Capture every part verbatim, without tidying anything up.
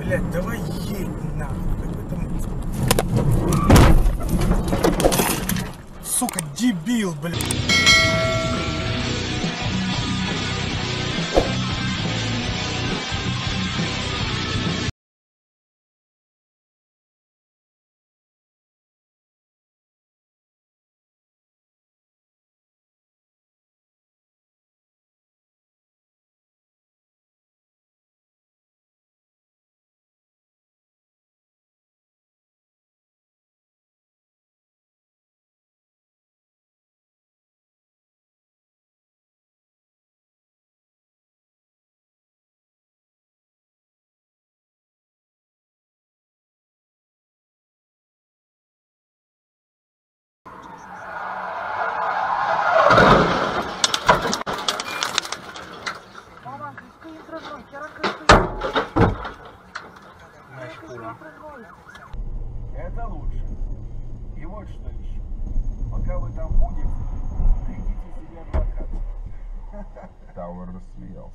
Блядь, давай едь нахуй. Сука, дебил, блядь. Это лучше. И вот что еще. Пока вы там будете, найдите себе адвоката. Тауэр рассмеялся.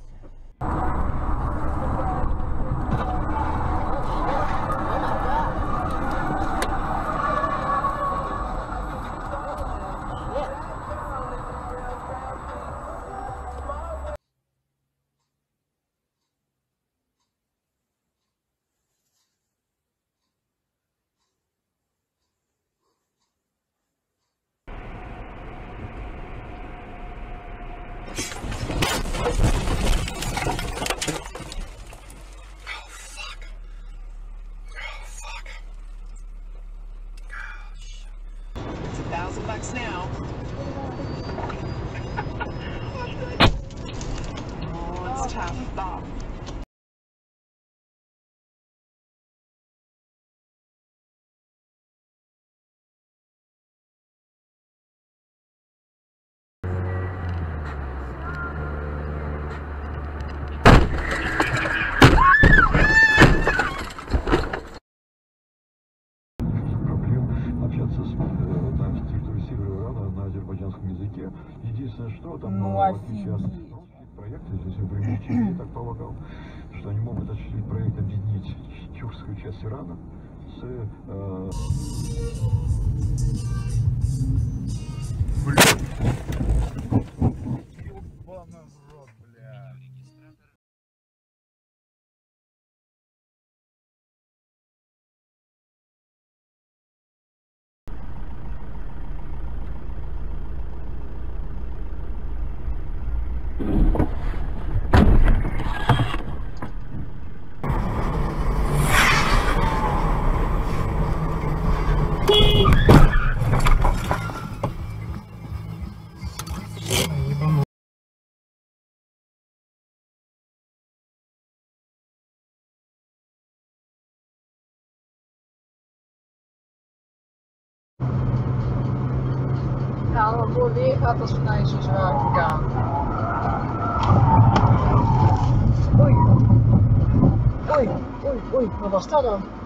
Thousand bucks now. Oh, it's tough. Bob. Единственное, что там, ну, в отличие от проекта, здесь в Иркутске, я так полагал, что они могут осуществить проект объединить тюркскую часть Ирана с... Э... Ja, maar voor weer gaat als vanuit zo zwaar gegaan. Oei. Oei, oei, oei, wat was dat dan?